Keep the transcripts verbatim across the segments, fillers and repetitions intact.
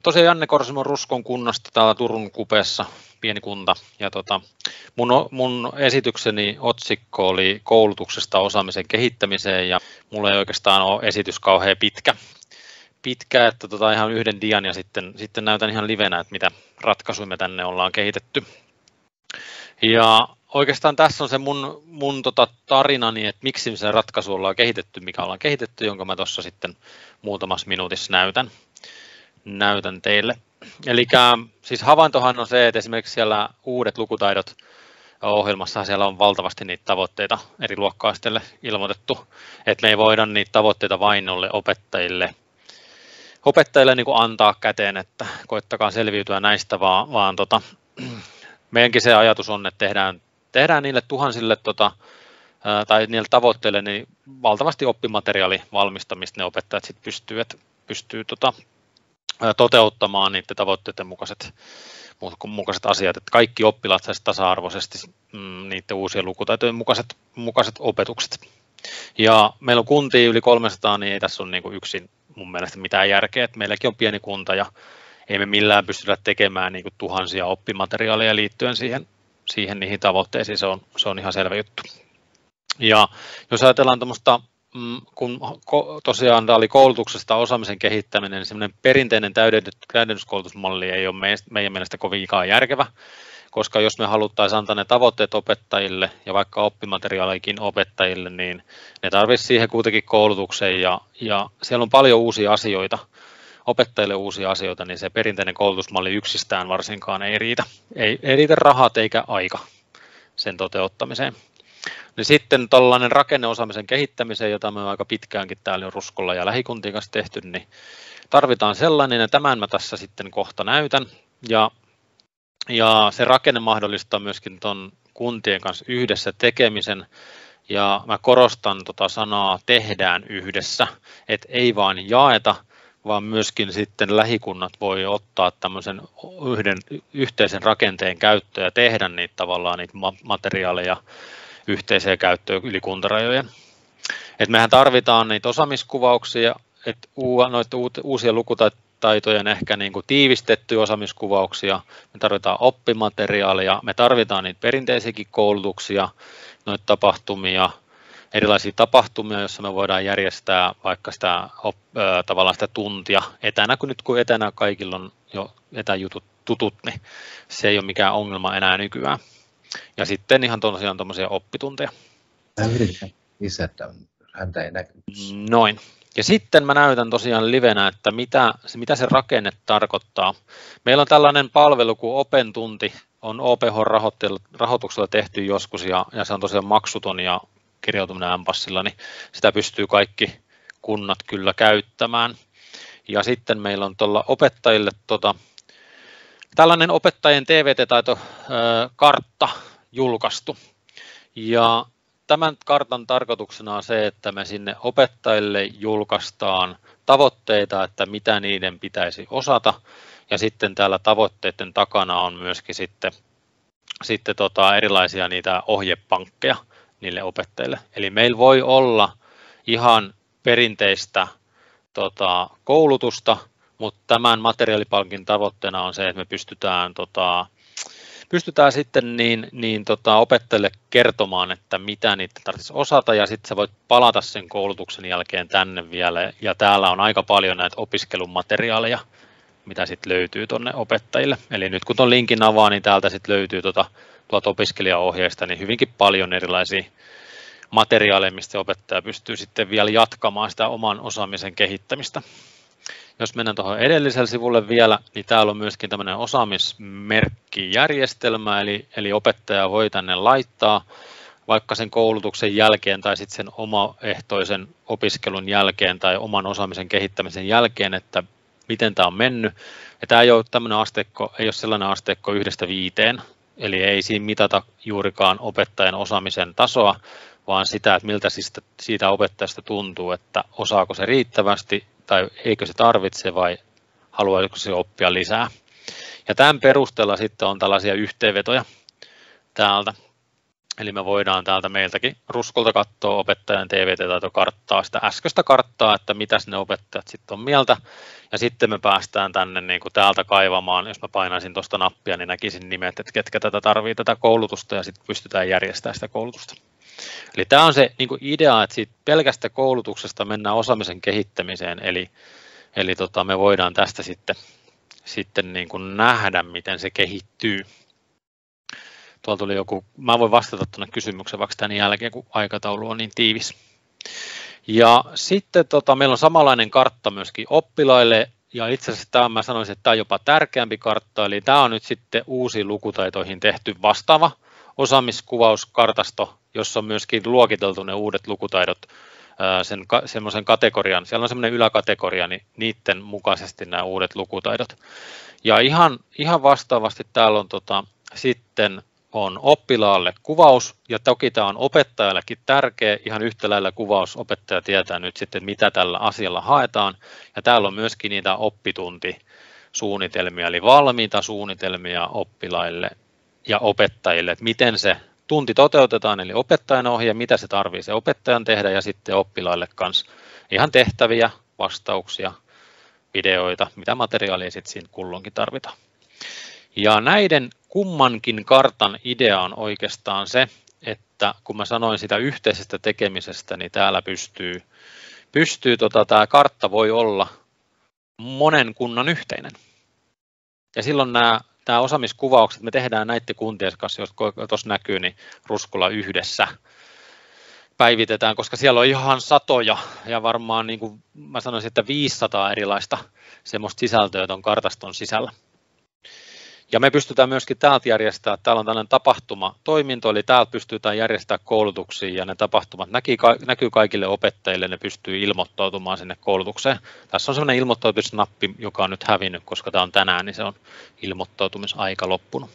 tosiaan Janne Korsimon Ruskon kunnasta täällä Turun Kupeessa, pieni kunta. Ja tota, mun, mun esitykseni otsikko oli koulutuksesta osaamisen kehittämiseen ja mulla ei oikeastaan ole esitys kauhean pitkä. Pitkä, että tota ihan yhden dian ja sitten, sitten näytän ihan livenä, että mitä ratkaisuja me tänne ollaan kehitetty. Ja oikeastaan tässä on se mun, mun tota tarinani, että miksi se ratkaisu ollaan kehitetty, mikä ollaan kehitetty, jonka mä tuossa sitten muutamassa minuutissa näytän, näytän teille. Eli siis havaintohan on se, että esimerkiksi siellä uudet lukutaidot ohjelmassa siellä on valtavasti niitä tavoitteita eri luokka-asteille ilmoitettu, että me ei voida niitä tavoitteita vain olle opettajille, opettajille niin kuin antaa käteen, että koettakaa selviytyä näistä, vaan, vaan tota, meidänkin se ajatus on, että tehdään, tehdään niille tuhansille tota, tai niille tavoitteille niin valtavasti oppimateriaalivalmistamista ne opettajat sit pystyy, että pystyy tota, toteuttamaan niiden tavoitteiden mukaiset, mukaiset asiat, että kaikki oppilaat saisivat tasa-arvoisesti mm, niiden uusien lukutaitojen mukaiset, mukaiset opetukset. Ja meillä on kuntia yli kolmesataa, niin ei tässä ole niin kuin yksin mun mielestä mitään järkeä, että meilläkin on pieni kunta ja ei me millään pystytä tekemään niin kuin tuhansia oppimateriaaleja liittyen siihen, siihen niihin tavoitteisiin, se on, se on ihan selvä juttu. Ja jos ajatellaan tuommoista, kun tosiaan tämä oli koulutuksesta osaamisen kehittäminen, niin semmoinen perinteinen täydennyskoulutusmalli ei ole meidän mielestä kovinkaan järkevä, koska jos me haluttaisiin antaa ne tavoitteet opettajille ja vaikka oppimateriaalikin opettajille, niin ne tarvitsisi siihen kuitenkin koulutukseen ja, ja siellä on paljon uusia asioita, opettajille uusia asioita, niin se perinteinen koulutusmalli yksistään varsinkaan ei riitä. Ei, ei riitä rahat eikä aika sen toteuttamiseen. Niin sitten tällainen rakenneosaamisen kehittämiseen, jota me on aika pitkäänkin täällä Ruskolla ja lähikuntien kanssa tehty, niin tarvitaan sellainen, ja tämän mä tässä sitten kohta näytän. Ja, ja se rakenne mahdollistaa myöskin tuon kuntien kanssa yhdessä tekemisen, ja mä korostan tota sanaa tehdään yhdessä, että ei vaan jaeta, vaan myöskin sitten lähikunnat voi ottaa tämmöisen yhden yhteisen rakenteen käyttöön ja tehdä niitä tavallaan niitä materiaaleja yhteiseen käyttöön yli kuntarajojen. Et mehän tarvitaan niitä osaamiskuvauksia, että noita uusia lukutaitojen ehkä niin kuin tiivistettyjä osaamiskuvauksia, me tarvitaan oppimateriaalia, me tarvitaan niitä perinteisiäkin koulutuksia, noita tapahtumia, erilaisia tapahtumia, joissa me voidaan järjestää vaikka sitä, tavallaan sitä tuntia etänä, kun nyt kun etänä kaikilla on jo etäjutut tutut, niin se ei ole mikään ongelma enää nykyään. Ja sitten ihan tosiaan tuommoisia oppitunteja. Mä yritän lisätä, häntä ei näky. Noin. Ja sitten mä näytän tosiaan livenä, että mitä, mitä se rakenne tarkoittaa. Meillä on tällainen palvelu kuin Open Tunti, on O P H-rahoituksella tehty joskus ja, ja se on tosiaan maksuton ja kirjautuminen M-passilla, niin sitä pystyy kaikki kunnat kyllä käyttämään. Ja sitten meillä on tuolla opettajille tota, tällainen opettajien T V T-taito-kartta julkaistu. Ja tämän kartan tarkoituksena on se, että me sinne opettajille julkaistaan tavoitteita, että mitä niiden pitäisi osata. Ja sitten täällä tavoitteiden takana on myöskin sitten, sitten tota erilaisia niitä ohjepankkeja niille opettajille. Eli meillä voi olla ihan perinteistä tota, koulutusta, mutta tämän materiaalipankin tavoitteena on se, että me pystytään, tota, pystytään sitten niin, niin tota, opettajille kertomaan, että mitä niitä tarvitsisi osata, ja sitten sä voit palata sen koulutuksen jälkeen tänne vielä, ja täällä on aika paljon näitä opiskelumateriaaleja, mitä sitten löytyy tuonne opettajille. Eli nyt kun tuon linkin avaa, niin täältä sitten löytyy tuota, tuolta opiskelijaohjeista niin hyvinkin paljon erilaisia materiaaleja, mistä opettaja pystyy sitten vielä jatkamaan sitä oman osaamisen kehittämistä. Jos mennään tuohon edelliselle sivulle vielä, niin täällä on myöskin tämmöinen osaamismerkkijärjestelmä, eli, eli opettaja voi tänne laittaa vaikka sen koulutuksen jälkeen tai sitten sen omaehtoisen opiskelun jälkeen tai oman osaamisen kehittämisen jälkeen, että miten tämä on mennyt. Ja tämä ei ole tämmöinen asteikko, ei ole sellainen asteikko yhdestä viiteen, eli ei siinä mitata juurikaan opettajan osaamisen tasoa, vaan sitä, että miltä siitä opettajasta tuntuu, että osaako se riittävästi tai eikö se tarvitse vai haluaisiko se oppia lisää. Ja tämän perusteella sitten on tällaisia yhteenvetoja täältä. Eli me voidaan täältä meiltäkin Ruskolta katsoa opettajan T V T-taitokarttaa, sitä äskeistä karttaa, että mitäs ne opettajat sitten on mieltä. Ja sitten me päästään tänne niin kuin täältä kaivamaan, jos mä painaisin tuosta nappia, niin näkisin nimet, että ketkä tätä tarvii tätä koulutusta ja sitten pystytään järjestämään sitä koulutusta. Eli tämä on se niin kuin idea, että siitä pelkästä koulutuksesta mennään osaamisen kehittämiseen, eli, eli tota, me voidaan tästä sitten, sitten niin kuin nähdä, miten se kehittyy. Tuolla tuli joku, mä voin vastata tuonne kysymykseen vaikka tämän jälkeen, kun aikataulu on niin tiivis. Ja sitten tota, meillä on samanlainen kartta myöskin oppilaille, ja itse asiassa tämä, mä sanoisin, että tämä on jopa tärkeämpi kartta, eli tämä on nyt sitten uusiin lukutaitoihin tehty vastaava osaamiskuvauskartasto, jossa on myöskin luokiteltu ne uudet lukutaidot sen semmoisen kategorian, siellä on semmoinen yläkategoria, niin niiden mukaisesti nämä uudet lukutaidot. Ja ihan, ihan vastaavasti täällä on tota, sitten on oppilaalle kuvaus, ja toki tämä on opettajallekin tärkeä, ihan yhtä lailla kuvaus, opettaja tietää nyt sitten, mitä tällä asialla haetaan, ja täällä on myöskin niitä oppituntisuunnitelmia, eli valmiita suunnitelmia oppilaille ja opettajille, että miten se tunti toteutetaan, eli opettajan ohje, mitä se tarvitsee se opettajan tehdä, ja sitten oppilaille kanssa ihan tehtäviä, vastauksia, videoita, mitä materiaalia sitten siinä kulloinkin tarvitaan. Ja näiden kummankin kartan idea on oikeastaan se, että kun mä sanoin sitä yhteisestä tekemisestä, niin täällä pystyy, pystyy tota, tämä kartta voi olla monen kunnan yhteinen. Ja silloin nämä, nämä osaamiskuvaukset, me tehdään näiden kuntien kanssa, jos tuossa näkyy, niin Ruskola yhdessä päivitetään, koska siellä on ihan satoja ja varmaan niin kuin mä sanoisin, että viisisataa erilaista semmoista sisältöä tuon kartaston sisällä. Ja me pystytään myöskin täältä järjestämään, täällä on tällainen tapahtumatoiminto, eli täältä pystytään järjestämään koulutuksia ja ne tapahtumat näkyy kaikille opettajille, ne pystyy ilmoittautumaan sinne koulutukseen. Tässä on sellainen ilmoittautumisnappi, joka on nyt hävinnyt, koska tämä on tänään, niin se on ilmoittautumisaika loppunut.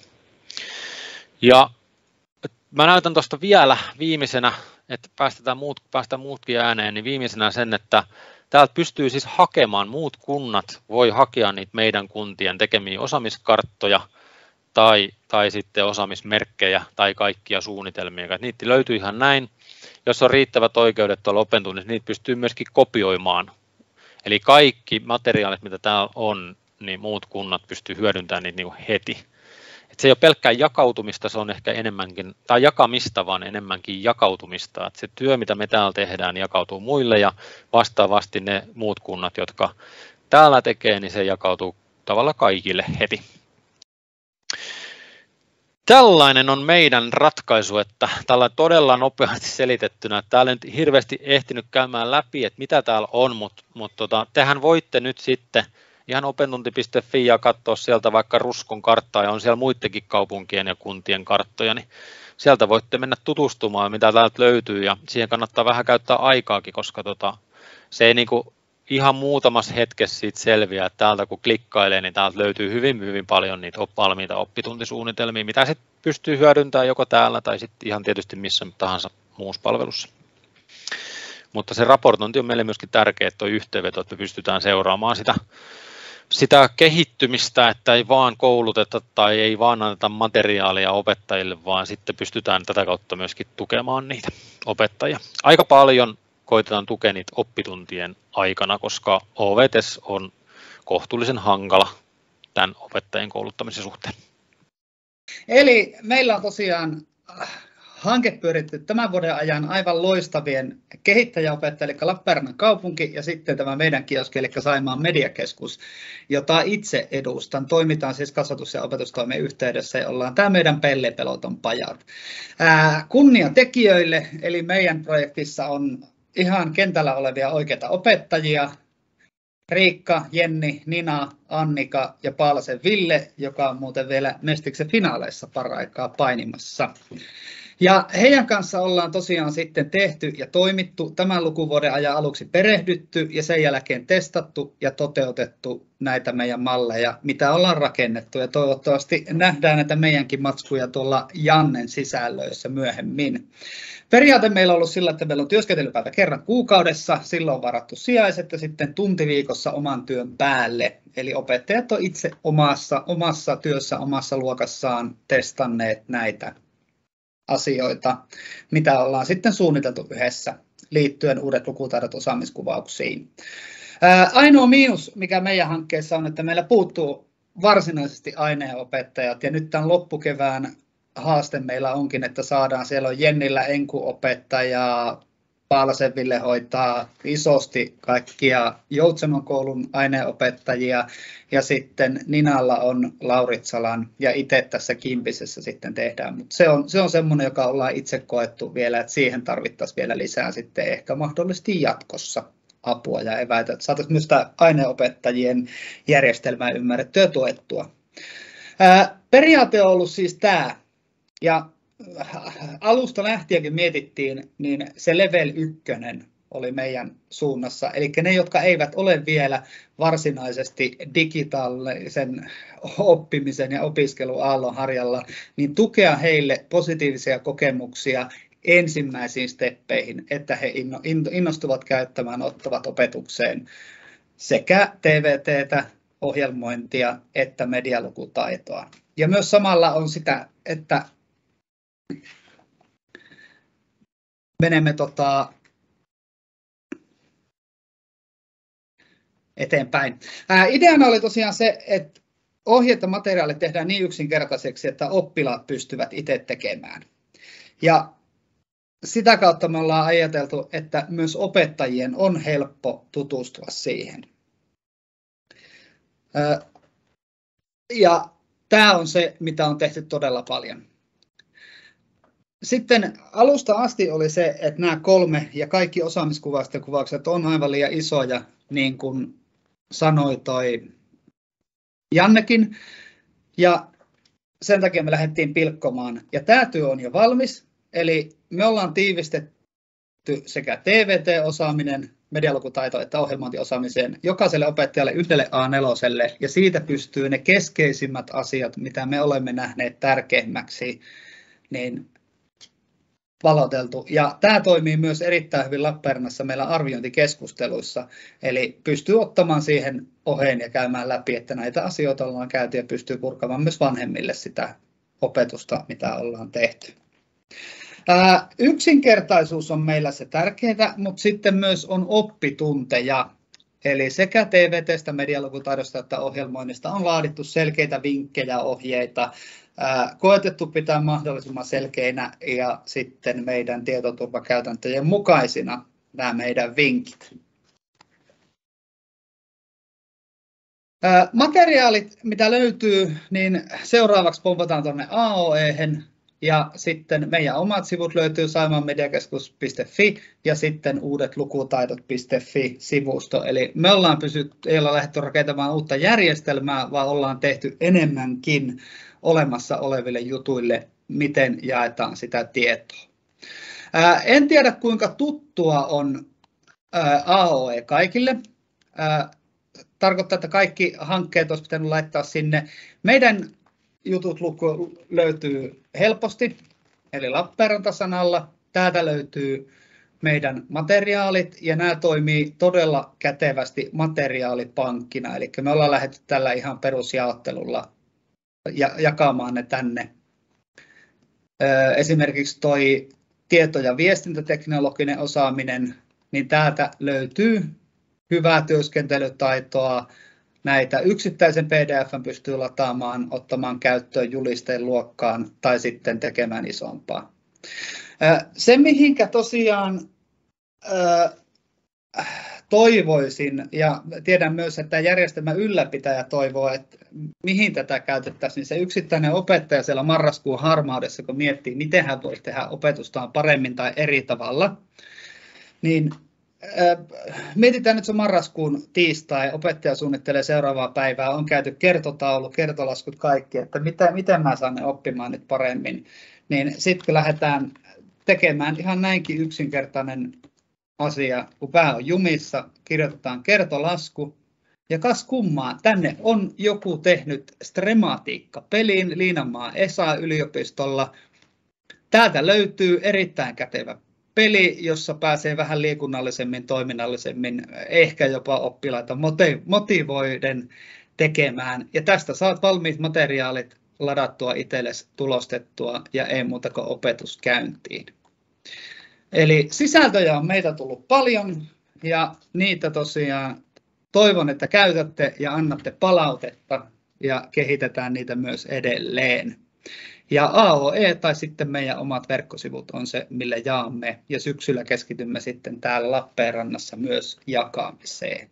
Ja mä näytän tuosta vielä viimeisenä, että päästetään muut, päästään muutkin ääneen, niin viimeisenä sen, että täältä pystyy siis hakemaan, muut kunnat voi hakea niitä meidän kuntien tekemiä osaamiskarttoja tai, tai sitten osaamismerkkejä tai kaikkia suunnitelmia. Niitä löytyy ihan näin. Jos on riittävät oikeudet tuolla opentunnissa, niin niitä pystyy myöskin kopioimaan. Eli kaikki materiaalit, mitä täällä on, niin muut kunnat pystyy hyödyntämään niitä niin heti. Et se ei ole pelkkää jakautumista, se on ehkä enemmänkin, tai jakamista, vaan enemmänkin jakautumista. Et se työ, mitä me täällä tehdään, jakautuu muille ja vastaavasti ne muut kunnat, jotka täällä tekee, niin se jakautuu tavallaan kaikille heti. Tällainen on meidän ratkaisu, että tällä todella nopeasti selitettynä, että täällä ei nyt hirveästi ehtinyt käymään läpi, että mitä täällä on, mutta, mutta tota, tehän voitte nyt sitten ihan opentunti piste fi ja katsoa sieltä vaikka Ruskon karttaa ja on siellä muidenkin kaupunkien ja kuntien karttoja, niin sieltä voitte mennä tutustumaan, mitä täältä löytyy ja siihen kannattaa vähän käyttää aikaakin, koska tota, se ei niinku ihan muutamassa hetkessä siitä selviä, että täältä kun klikkailee, niin täältä löytyy hyvin, hyvin paljon niitä valmiita oppituntisuunnitelmia, mitä sitten pystyy hyödyntämään joko täällä tai sitten ihan tietysti missä tahansa muussa palvelussa. Mutta se raportointi on meille myöskin tärkeä, että tuo yhteenveto, että me pystytään seuraamaan sitä, sitä kehittymistä, että ei vaan kouluteta tai ei vaan anneta materiaalia opettajille, vaan sitten pystytään tätä kautta myöskin tukemaan niitä opettajia. Aika paljon koitetaan tukea niitä oppituntien aikana, koska O V T S on kohtuullisen hankala tämän opettajien kouluttamisen suhteen. Eli meillä on tosiaan hanke pyöritty tämän vuoden ajan aivan loistavien kehittäjäopettajille, eli Lappeenrannan kaupunki ja sitten tämä meidän kioski, eli Saimaan mediakeskus, jota itse edustan. Toimitaan siis kasvatus- ja opetustoimen yhteydessä ja ollaan tämä meidän Pellepeloton pajat. Ää, kunnia tekijöille, eli meidän projektissa on ihan kentällä olevia oikeita opettajia, Riikka, Jenni, Nina, Annika ja Paalsen Ville, joka on muuten vielä Mestiksen finaaleissa paraikaa painimassa. Ja heidän kanssa ollaan tosiaan sitten tehty ja toimittu tämän lukuvuoden ajan aluksi perehdytty ja sen jälkeen testattu ja toteutettu näitä meidän malleja, mitä ollaan rakennettu. Ja toivottavasti nähdään näitä meidänkin matskuja tuolla Jannen sisällöissä myöhemmin. Periaate meillä on ollut sillä, että meillä on työskentelypäivä kerran kuukaudessa, silloin on varattu sijaiset ja sitten tunti viikossa oman työn päälle. Eli opettajat on itse omassa, omassa työssä, omassa luokassaan testanneet näitä asioita, mitä ollaan sitten suunniteltu yhdessä liittyen uudet lukutaidot osaamiskuvauksiin. Ää, ainoa miinus, mikä meidän hankkeessa on, että meillä puuttuu varsinaisesti aineenopettajat, ja nyt tämän loppukevään haaste meillä onkin, että saadaan, siellä on Jennillä enkuopettajaa, Paalasen Ville hoitaa isosti kaikkia Joutsenon koulun aineenopettajia, ja sitten Ninalla on Lauritsalan, ja itse tässä Kimpisessä sitten tehdään, mutta se on, se on semmoinen, joka ollaan itse koettu vielä, että siihen tarvittaisiin vielä lisää sitten ehkä mahdollisesti jatkossa apua ja eväitä, että saataisiin myös sitä aineenopettajien järjestelmää ymmärrettyä ja tuettua. Ää, periaate on ollut siis tämä, ja alusta lähtienkin mietittiin, niin se level ykkönen oli meidän suunnassa, eli ne, jotka eivät ole vielä varsinaisesti digitaalisen oppimisen ja opiskelun aallonharjalla, niin tukea heille positiivisia kokemuksia ensimmäisiin steppeihin, että he innostuvat käyttämään, ottavat opetukseen sekä T V T:tä, ohjelmointia että medialukutaitoa. Ja myös samalla on sitä, että menemme tota eteenpäin. Ää, ideana oli tosiaan se, että ohjeet ja materiaalit tehdään niin yksinkertaiseksi, että oppilaat pystyvät itse tekemään. Ja sitä kautta me ollaan ajateltu, että myös opettajien on helppo tutustua siihen. Ää, ja tämä on se, mitä on tehty todella paljon. Sitten alusta asti oli se, että nämä kolme ja kaikki osaamiskuvaukset ja kuvaukset on aivan liian isoja, niin kuin sanoi toi Jannekin. Ja sen takia me lähdettiin pilkkomaan. Ja tämä työ on jo valmis, eli me ollaan tiivistetty sekä T V T-osaaminen, medialukutaito että ohjelmointiosaamiseen jokaiselle opettajalle yhdelle A neljä, ja siitä pystyy ne keskeisimmät asiat, mitä me olemme nähneet tärkeimmäksi, niin valoteltu. Ja tämä toimii myös erittäin hyvin Lappeenrannassa meillä arviointikeskusteluissa, eli pystyy ottamaan siihen oheen ja käymään läpi, että näitä asioita ollaan käyty ja pystyy purkamaan myös vanhemmille sitä opetusta, mitä ollaan tehty. Ää, yksinkertaisuus on meillä se tärkeää, mutta sitten myös on oppitunteja. Eli sekä T V T:stä, medialukutaidosta että ohjelmoinnista on laadittu selkeitä vinkkejä, ohjeita, ää, koetettu pitää mahdollisimman selkeinä ja sitten meidän tietoturvakäytäntöjen mukaisina nämä meidän vinkit. Ää, materiaalit, mitä löytyy, niin seuraavaksi pompataan tuonne A O E:hen. Ja sitten meidän omat sivut löytyy saimaanmediakeskus piste fi ja sitten uudetlukutaidot piste fi-sivusto. Eli me ollaan pysytty, ei olla lähdetty rakentamaan uutta järjestelmää, vaan ollaan tehty enemmänkin olemassa oleville jutuille, miten jaetaan sitä tietoa. Ää, en tiedä, kuinka tuttua on ää, A O E kaikille. Ää, tarkoittaa, että kaikki hankkeet olisi pitänyt laittaa sinne. Meidän jutut luku löytyy helposti, eli Lappeenranta-sanalla. Täältä löytyy meidän materiaalit, ja nämä toimii todella kätevästi materiaalipankkina. Eli me ollaan lähdetty tällä ihan perusjaottelulla jakamaan ne tänne. Esimerkiksi toi tieto- ja viestintäteknologinen osaaminen, niin täältä löytyy hyvää työskentelytaitoa. Näitä yksittäisen P D F:n pystyy lataamaan, ottamaan käyttöön julisteen luokkaan tai sitten tekemään isompaa. Se, mihinkä tosiaan toivoisin, ja tiedän myös, että järjestelmän ylläpitäjä toivoo, että mihin tätä käytettäisiin, niin se yksittäinen opettaja siellä marraskuun harmaudessa, kun miettii, miten hän voisi tehdä opetustaan paremmin tai eri tavalla, niin mietitään nyt se marraskuun tiistai, opettaja suunnittelee seuraavaa päivää, on käyty kertotaulu, kertolaskut kaikki, että miten, miten mä saan ne oppimaan nyt paremmin, niin sitten kun lähdetään tekemään ihan näinkin yksinkertainen asia, kun pää on jumissa, kirjoitetaan kertolasku, ja kas kummaa, tänne on joku tehnyt Strematiikka-pelin Liinanmaan Esa yliopistolla. Täältä löytyy erittäin kätevä peli, jossa pääsee vähän liikunnallisemmin, toiminnallisemmin, ehkä jopa oppilaita motivoiden tekemään. Ja tästä saat valmiit materiaalit ladattua itsellesi, tulostettua ja ei muuta kuin opetus käyntiin. Eli sisältöjä on meitä tullut paljon ja niitä tosiaan toivon, että käytätte ja annatte palautetta ja kehitetään niitä myös edelleen. Ja A O E tai sitten meidän omat verkkosivut on se, millä jaamme ja syksyllä keskitymme sitten täällä Lappeenrannassa myös jakamiseen.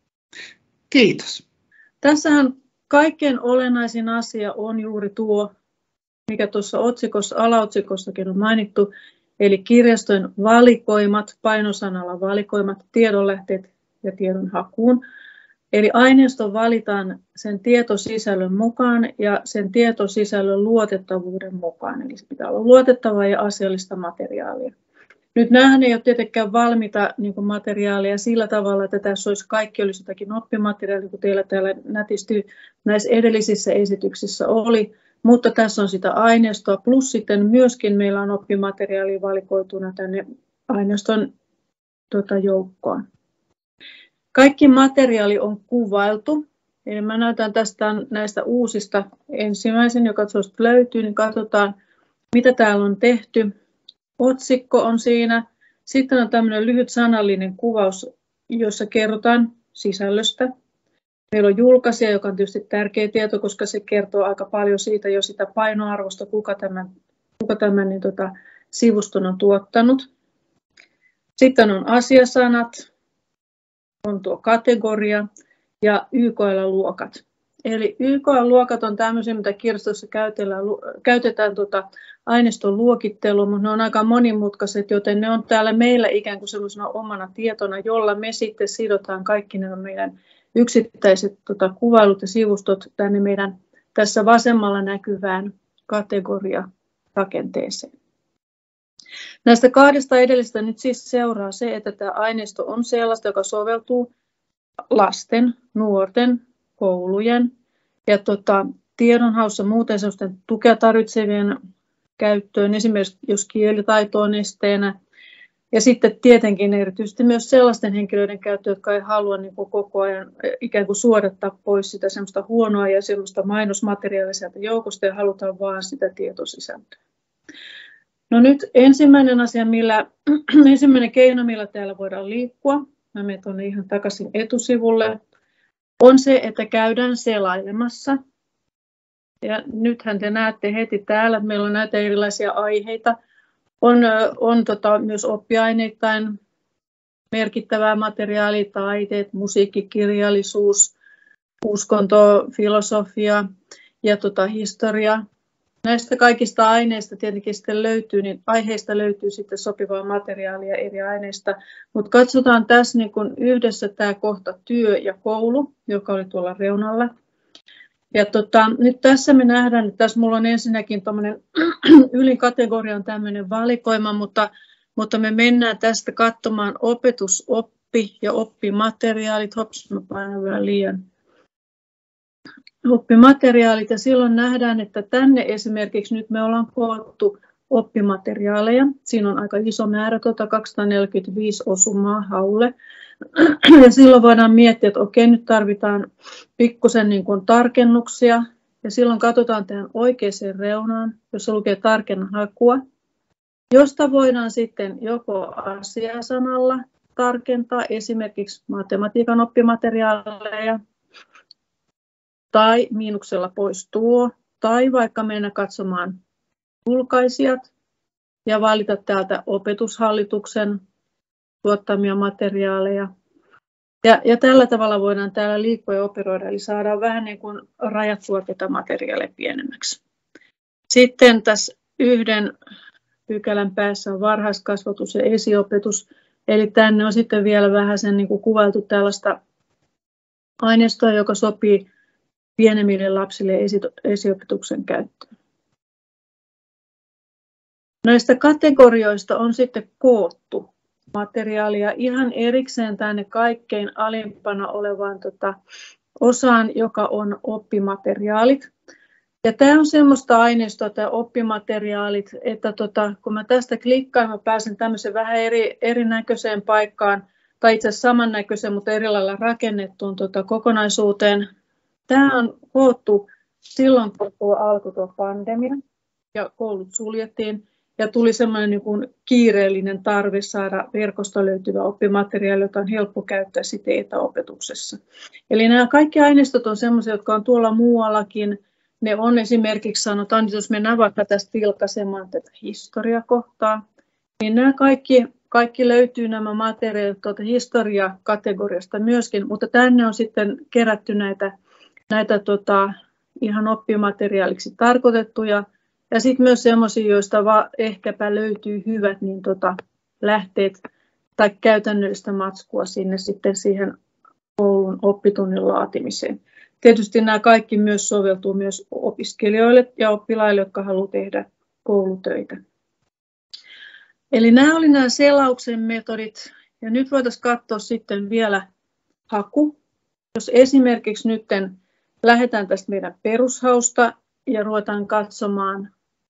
Kiitos. Tässähän kaikkein olennaisin asia on juuri tuo, mikä tuossa otsikossa, alaotsikossakin on mainittu, eli kirjaston valikoimat, painosanalla valikoimat, tiedonlähteet ja tiedon hakuun. Eli aineisto valitaan sen tietosisällön mukaan ja sen tietosisällön luotettavuuden mukaan. Eli se pitää olla luotettavaa ja asiallista materiaalia. Nyt nämähän ei ole tietenkään valmiita niin kuin materiaalia sillä tavalla, että tässä olisi kaikki olisi jotakin oppimateriaalia, kun teillä täällä nätisti näissä edellisissä esityksissä oli. Mutta tässä on sitä aineistoa, plus sitten myöskin meillä on oppimateriaalia valikoituna tänne aineiston tota, joukkoon. Kaikki materiaali on kuvailtu. Eli mä näytän tästä näistä uusista ensimmäisen, joka tuosta löytyy, niin katsotaan, mitä täällä on tehty. Otsikko on siinä. Sitten on tämmöinen lyhyt sanallinen kuvaus, jossa kerrotaan sisällöstä. Meillä on julkaisija, joka on tietysti tärkeä tieto, koska se kertoo aika paljon siitä jo sitä painoarvosta, kuka tämän, kuka tämän niin tota, sivuston on tuottanut. Sitten on asiasanat, on tuo kategoria ja Y K L-luokat. Eli Y K L-luokat on tämmöisiä, mitä kirjastossa käytetään, käytetään tuota aineiston luokitteluun, mutta ne on aika monimutkaiset, joten ne on täällä meillä ikään kuin sellaisena omana tietona, jolla me sitten sidotaan kaikki nämä meidän yksittäiset tota, kuvailut ja sivustot tänne meidän tässä vasemmalla näkyvään kategoriarakenteeseen. Näistä kahdesta edellisestä nyt siis seuraa se, että tämä aineisto on sellaista, joka soveltuu lasten, nuorten, koulujen ja tota, tiedonhaussa muuten sellaisten tukea tarvitsevien käyttöön, esimerkiksi jos kielitaito on esteenä. Ja sitten tietenkin erityisesti myös sellaisten henkilöiden käyttöön, jotka ei halua niin kuin koko ajan ikään kuin suodattaa pois sitä semmoista huonoa ja semmoista mainosmateriaalia sieltä joukosta ja halutaan vaan sitä tietosisältöä. No nyt ensimmäinen asia, millä, ensimmäinen keino, millä täällä voidaan liikkua, mä menen tuonne ihan takaisin etusivulle, on se, että käydään selailemassa. Ja nythän te näette heti täällä, että meillä on näitä erilaisia aiheita. On, on tota, myös oppiaineittain merkittävää materiaalia, taiteet, musiikkikirjallisuus, uskonto, filosofia ja tota, historia. Näistä kaikista aineista tietenkin sitten löytyy, niin aiheista löytyy sitten sopivaa materiaalia eri aineista. Mutta katsotaan tässä niin kun yhdessä tämä kohta työ ja koulu, joka oli tuolla reunalla. Ja tota, nyt tässä me nähdään, että tässä minulla on ensinnäkin ylikategorian tämmöinen valikoima, mutta, mutta me mennään tästä katsomaan opetus, oppi ja oppimateriaalit. Hops, mä painan vielä liian. Oppimateriaalit ja silloin nähdään, että tänne esimerkiksi nyt me ollaan koottu oppimateriaaleja. Siinä on aika iso määrä, tuota kaksisataaneljäkymmentäviisi osumaa haulle. Ja silloin voidaan miettiä, että okei, nyt tarvitaan pikkusen niin kuin tarkennuksia. Ja silloin katsotaan tähän oikeaan reunaan, jossa lukee tarkenna hakua, josta voidaan sitten joko asiasanalla tarkentaa esimerkiksi matematiikan oppimateriaaleja, tai miinuksella pois tuo, tai vaikka mennä katsomaan julkaisijat ja valita täältä opetushallituksen tuottamia materiaaleja. Ja, ja tällä tavalla voidaan täällä liikkua ja operoida, eli saadaan vähän niin kuin rajattua tätä materiaalia pienemmäksi. Sitten tässä yhden pykälän päässä on varhaiskasvatus ja esiopetus, eli tänne on sitten vielä vähän sen niin kuin kuvailtu tällaista aineistoa, joka sopii pienemmille lapsille esiopetuksen käyttöön. Näistä kategorioista on sitten koottu materiaalia ihan erikseen tänne kaikkein alimpana olevaan tota, osaan, joka on oppimateriaalit. Ja tämä on semmoista aineistoa, tämä oppimateriaalit, että tota, kun mä tästä klikkaan, mä pääsen tämmöiseen vähän eri, erinäköiseen paikkaan, tai itse asiassa samannäköiseen, mutta eri lailla rakennettuun tota, kokonaisuuteen. Tämä on koottu silloin kun tuo alkoi tuo pandemia ja koulut suljettiin ja tuli semmoinen niin kuin kiireellinen tarve saada verkosta löytyvä oppimateriaali, jota on helppo käyttää sitten etäopetuksessa. Eli nämä kaikki aineistot on semmoisia, jotka on tuolla muuallakin. Ne on esimerkiksi, sanotaan, jos mennään vaikka tästä vilkaisemaan tätä historiakohtaa, niin nämä kaikki, kaikki löytyy nämä materiaalit tuolta historiakategoriasta myöskin, mutta tänne on sitten kerätty näitä, näitä tota, ihan oppimateriaaliksi tarkoitettuja, ja sitten myös semmoisia, joista va, ehkäpä löytyy hyvät niin tota, lähteet tai käytännöllistä matskua sinne sitten siihen koulun oppitunnin laatimiseen. Tietysti nämä kaikki myös soveltuu myös opiskelijoille ja oppilaille, jotka haluavat tehdä koulutöitä. Eli nämä oli nämä selauksen metodit. Ja nyt voitaisiin katsoa sitten vielä haku. Jos esimerkiksi nyt lähdetään tästä meidän perushausta ja ruvetaan katsomaan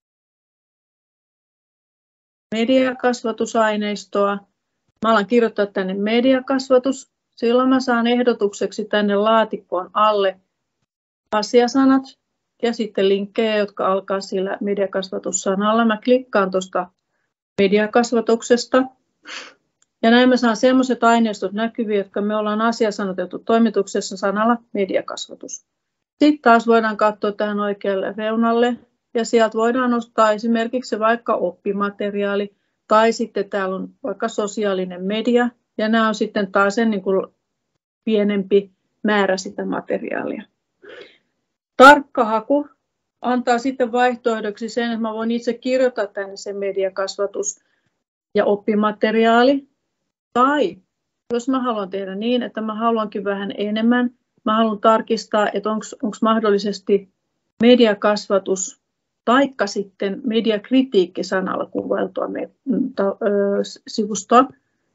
mediakasvatusaineistoa. Mä alan kirjoittaa tänne mediakasvatus. Silloin mä saan ehdotukseksi tänne laatikkoon alle asiasanat ja sitten linkkejä, jotka alkaa sillä mediakasvatussanalla. Mä klikkaan tuosta mediakasvatuksesta ja näin mä saan sellaiset aineistot näkyviin, jotka me ollaan asiasanotettu toimituksessa sanalla mediakasvatus. Sitten taas voidaan katsoa tähän oikealle reunalle ja sieltä voidaan nostaa esimerkiksi vaikka oppimateriaali tai sitten täällä on vaikka sosiaalinen media. Ja nämä on sitten taas sen niin kuin pienempi määrä sitä materiaalia. Tarkka haku antaa sitten vaihtoehdoksi sen, että mä voin itse kirjoittaa tänne sen mediakasvatus ja oppimateriaali. Tai jos mä haluan tehdä niin, että mä haluankin vähän enemmän, mä haluan tarkistaa, että onko mahdollisesti mediakasvatus taikka sitten mediakritiikki sanalla kuvailtua sivustoa.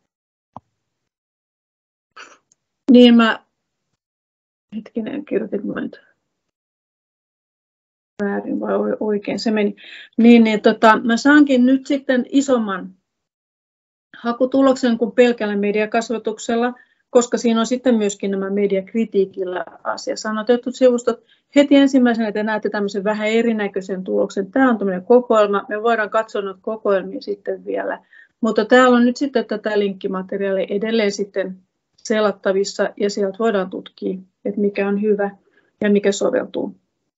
Niin mä, hetkinen, kirjoitin mä nyt väärin vai oikein se meni. Niin, niin tota, mä saankin nyt sitten isomman hakutuloksen kuin pelkällä mediakasvatuksella, koska siinä on sitten myöskin nämä mediakritiikillä asiasanotetut sivustot. Heti ensimmäisenä te näette tämmöisen vähän erinäköisen tuloksen. Tämä on tämmöinen kokoelma. Me voidaan katsoa noita kokoelmia sitten vielä. Mutta täällä on nyt sitten tätä linkkimateriaalia edelleen sitten selattavissa ja sieltä voidaan tutkia, että mikä on hyvä ja mikä soveltuu.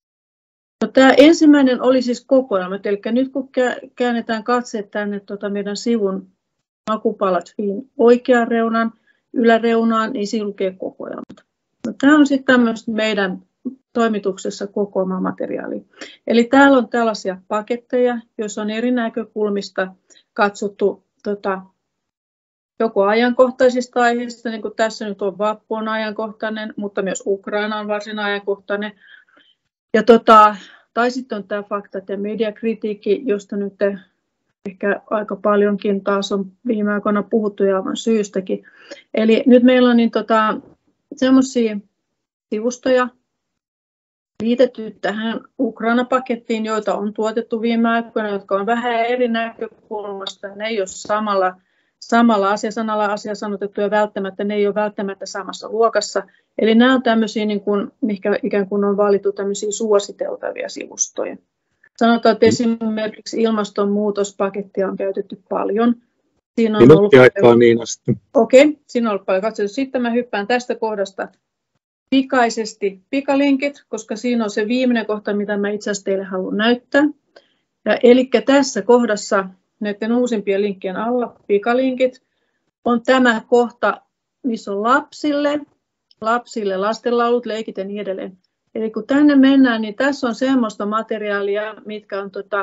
No, tämä ensimmäinen oli siis kokoelmat, eli nyt kun käännetään katseet tänne tuota meidän sivun makupalat oikean reunan, yläreunaan, niin siinä lukee kokoelmat. No, tämä on sitten tämmöistä meidän toimituksessa kokoelmamateriaalia. Eli täällä on tällaisia paketteja, joissa on eri näkökulmista katsottu tota, joko ajankohtaisista aiheista, niin kuin tässä nyt on vappu on ajankohtainen, mutta myös Ukraina on varsin ajankohtainen. Ja tota, tai sitten on tämä faktat ja mediakritiikki, josta nyt ehkä aika paljonkin taas on viime aikoina puhuttu ja aivan syystäkin. Eli nyt meillä on niin tota, semmoisia sivustoja liitetty tähän Ukraina-pakettiin, joita on tuotettu viime aikoina, jotka on vähän eri näkökulmasta. Ne ei ole samalla samalla asiasanalla asiasanotettuja välttämättä, ne ei ole välttämättä samassa luokassa. Eli nämä on tämmöisiä, niin kuin, mikä ikään kuin on valittu tämmöisiä suositeltavia sivustoja. Sanotaan, että esimerkiksi ilmastonmuutospakettia on käytetty paljon. Siinä on ollut paljon... niin asti. Okei, okay, siinä on ollut paljon katsottu. Sitten mä hyppään tästä kohdasta pikaisesti pikalinkit, koska siinä on se viimeinen kohta, mitä mä itse asiassa teille haluan näyttää. Ja eli tässä kohdassa näiden uusimpien linkkien alla pikalinkit on tämä kohta, missä on lapsille, lapsille lastenlaulut, leikit ja niin edelleen. Eli kun tänne mennään, niin tässä on semmoista materiaalia, mitkä on tota,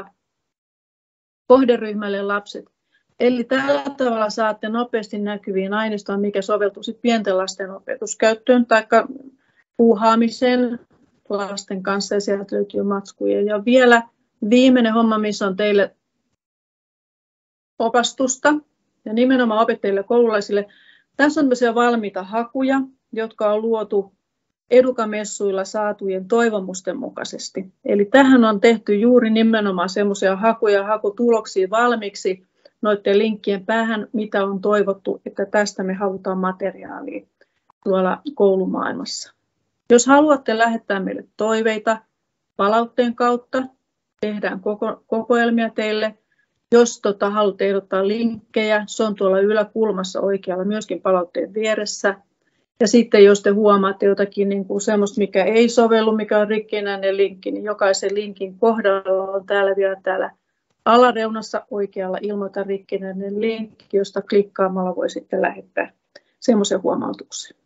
kohderyhmälle lapset. Eli tällä tavalla saatte nopeasti näkyviin aineistoon, mikä soveltuu sit pienten lasten opetuskäyttöön tai puuhaamiseen lasten kanssa, ja sieltä löytyy matskuja. Ja vielä viimeinen homma, missä on teille opastusta ja nimenomaan opettajille ja koululaisille. Tässä on tämmöisiä valmiita hakuja, jotka on luotu edukamessuilla saatujen toivomusten mukaisesti. Eli tähän on tehty juuri nimenomaan semmoisia hakuja ja hakutuloksia valmiiksi noiden linkkien päähän, mitä on toivottu, että tästä me halutaan materiaalia tuolla koulumaailmassa. Jos haluatte lähettää meille toiveita palautteen kautta. Tehdään koko, kokoelmia teille. Jos tota, haluat ehdottaa linkkejä, se on tuolla yläkulmassa oikealla myöskin palautteen vieressä. Ja sitten jos te huomaatte jotakin niin kuin sellaista, mikä ei sovellu, mikä on rikkinäinen linkki, niin jokaisen linkin kohdalla on täällä vielä täällä alareunassa oikealla ilmoita rikkinäinen linkki, josta klikkaamalla voi sitten lähettää semmoisen huomautuksen.